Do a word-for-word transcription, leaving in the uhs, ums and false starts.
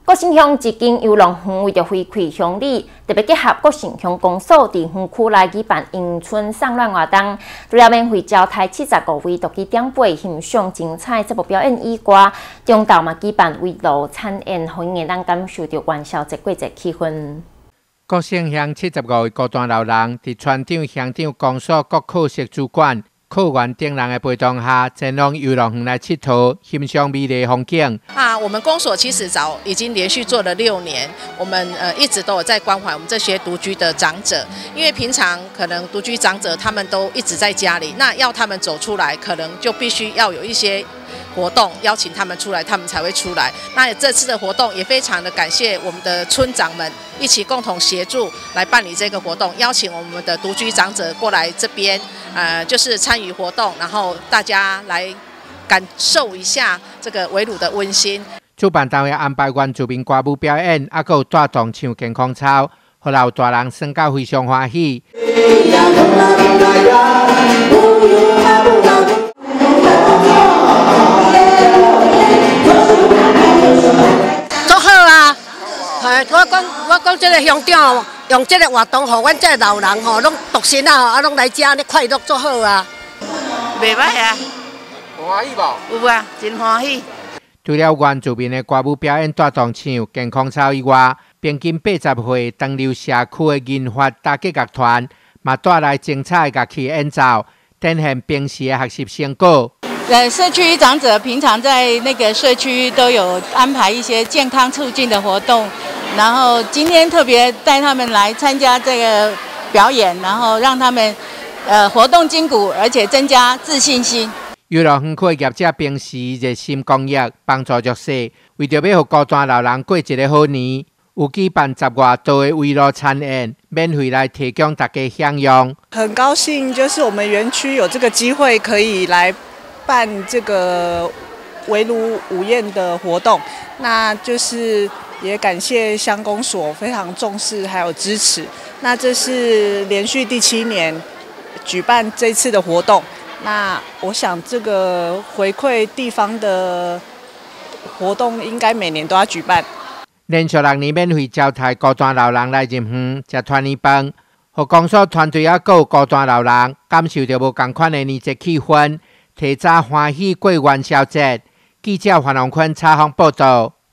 国姓乡一间游乐园为着回馈乡里，特别结合国姓乡公所伫园区内举办迎春送暖活动，除了免费招待七十五位独居长辈欣赏精彩节目表演以外，中昼嘛举办围炉餐宴，互因能感受到元宵节过节气氛。 国姓乡七十五位高端老人伫村长、乡长、公所各课室主管、课员等人的陪同下，前往游乐园来佚佗，欣赏美丽风景。 啊，我们公所其实早已经连续做了六年，我们呃一直都有在关怀我们这些独居的长者，因为平常可能独居长者他们都一直在家里，那要他们走出来，可能就必须要有一些活动邀请他们出来，他们才会出来。那这次的活动也非常的感谢我们的村长们一起共同协助来办理这个活动，邀请我们的独居长者过来这边，呃，就是参与活动，然后大家来感受一下这个围炉的温馨。 主办单位安排原住民歌舞表演，还有带动唱健康操，互老大人耍到非常欢喜。 我讲，我讲，这个乡长用这个活动，互阮这个老人吼，拢独身啊，啊，拢来遮咧快乐做好啊。 袂歹啊， 欢喜无？ 有啊，真欢喜。 除了原住民的歌舞表演带动唱健康操以外，平均八十岁长流社区的银发打击乐团，嘛带来精彩的乐器演奏，展现平时的学习成果。 呃，社区长者平常在那个社区都有安排一些健康促进的活动，然后今天特别带他们来参加这个表演，然后让他们呃活动筋骨，而且增加自信心。 游乐园区业者平时热心公益，帮助弱势，为着要让高端老人过一个好年，有举办十外道的围炉餐宴，免费来提供大家享用。 很高兴，就是我们园区有这个机会可以来办这个围炉午宴的活动，那就是也感谢乡公所非常重视还有支持。那这是连续第七年举办这次的活动，那我想这个回馈地方的活动应该每年都要举办。 连续六年免费招待高端老人来入园吃团年饭，和公所团队啊，有高端老人感受到无同款的年节气氛。提早欢喜过元宵节，记者黄龙坤采访报道。